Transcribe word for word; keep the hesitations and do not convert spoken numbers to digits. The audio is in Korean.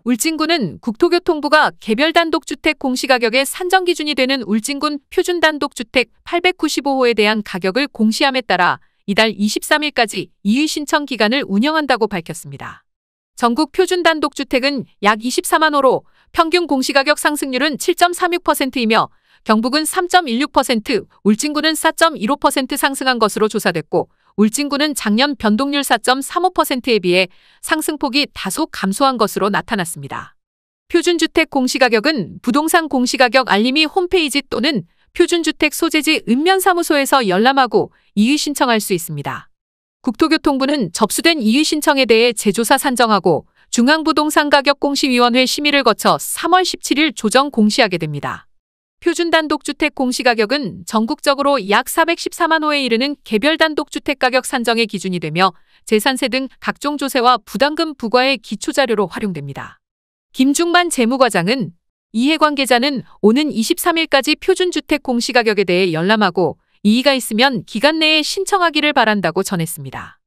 울진군은 국토교통부가 개별 단독주택 공시가격의 산정 기준이 되는 울진군 표준단독주택 팔백구십오 호에 대한 가격을 공시함에 따라 이달 이십삼 일까지 이의 신청 기간을 운영한다고 밝혔습니다. 전국 표준단독주택은 약 이십사만 호로 평균 공시가격 상승률은 칠 점 삼육 퍼센트이며 경북은 삼 점 일육 퍼센트, 울진군은 사 점 일오 퍼센트 상승한 것으로 조사됐고 울진군은 작년 변동률 사 점 삼오 퍼센트에 비해 상승폭이 다소 감소한 것으로 나타났습니다. 표준주택 공시가격은 부동산 공시가격 알림이 홈페이지 또는 표준주택 소재지 읍면사무소에서 열람하고 이의 신청할 수 있습니다. 국토교통부는 접수된 이의 신청에 대해 재조사 산정하고 중앙부동산가격공시위원회 심의를 거쳐 삼월 십칠 일 조정 공시하게 됩니다. 표준단독주택 공시가격은 전국적으로 약 사백십사만 호에 이르는 개별단독주택 가격 산정의 기준이 되며 재산세 등 각종 조세와 부담금 부과의 기초자료로 활용됩니다. 김중만 재무과장은 이해관계자는 오는 이십삼 일까지 표준주택 공시가격에 대해 열람하고 이의가 있으면 기간 내에 신청하기를 바란다고 전했습니다.